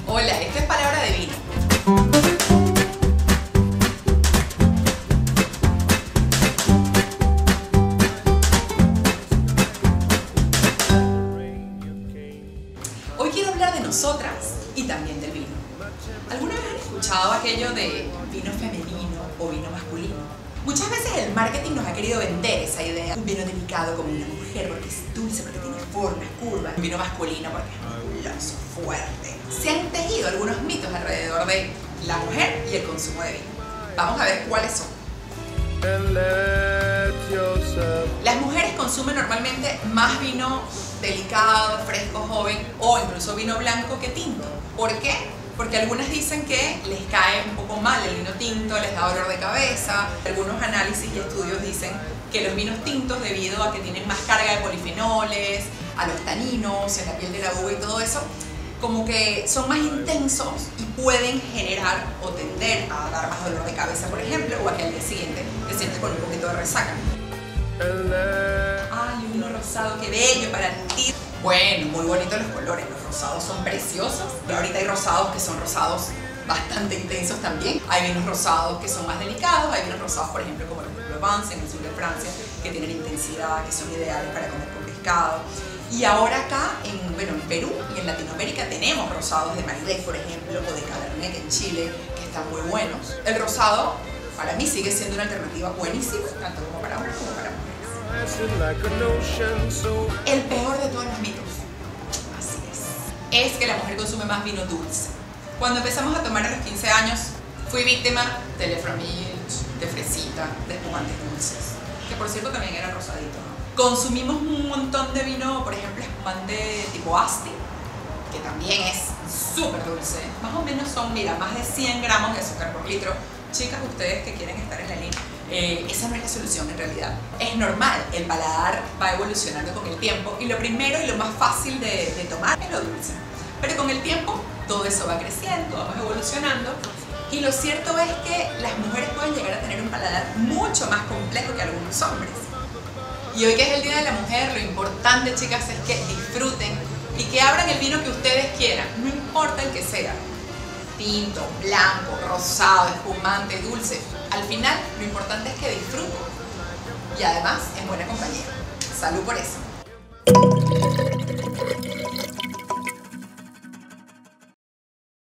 Hola, esto es Palabra de Vino. Hoy quiero hablar de nosotras y también del vino. ¿Alguna vez han escuchado aquello de vino femenino o vino masculino? Muchas veces el marketing nos ha querido vender esa idea. Un vino delicado como una mujer porque es dulce, porque tiene formas, curvas. Un vino masculino porque es musculoso, fuerte. Se han tejido algunos mitos alrededor de la mujer y el consumo de vino. Vamos a ver cuáles son. Las mujeres consumen normalmente más vino delicado, fresco, joven o incluso vino blanco que tinto. ¿Por qué? Porque algunas dicen que les cae un poco mal el vino tinto, les da dolor de cabeza. Algunos análisis y estudios dicen que los vinos tintos, debido a que tienen más carga de polifenoles, a los taninos en la piel de la uva y todo eso, como que son más intensos y pueden generar o tender a dar más dolor de cabeza, por ejemplo, o a que al día siguiente te sientes con un poquito de resaca. ¡Ay, un vino rosado, qué bello para ti! Bueno, muy bonitos los colores, los rosados son preciosos. Ahorita hay rosados que son rosados bastante intensos también. Hay vinos rosados que son más delicados, hay vinos rosados, por ejemplo, como los de Provence en el sur de Francia, que tienen intensidad, que son ideales para comer con pescado. Y ahora acá, en Perú y en Latinoamérica tenemos rosados de Malbec, por ejemplo, o de Cabernet en Chile, que están muy buenos. El rosado, para mí, sigue siendo una alternativa buenísima, tanto como para hombres como para mujeres. El peor de todos los mitos, así es que la mujer consume más vino dulce. Cuando empezamos a tomar a los 15 años, fui víctima del Eframilch, de fresita, de espumantes dulces, que por cierto también eran rosaditos, ¿no? Consumimos un montón de vino, por ejemplo, espumante tipo Asti, que también es súper dulce. Más o menos son, mira, más de 100 gramos de azúcar por litro. Chicas, ustedes que quieren estar en la línea, esa no es la solución en realidad. Es normal, el paladar va evolucionando con el tiempo y lo primero y lo más fácil de tomar es lo dulce. Pero con el tiempo todo eso va creciendo, vamos evolucionando y lo cierto es que las mujeres pueden llegar a tener un paladar mucho más complejo que algunos hombres. Y hoy que es el Día de la Mujer, lo importante, chicas, es que disfruten y que abran el vino que ustedes quieran, no importa el que sea. Tinto, blanco, rosado, espumante, dulce. Al final, lo importante es que disfruten y además en buena compañía. Salud por eso.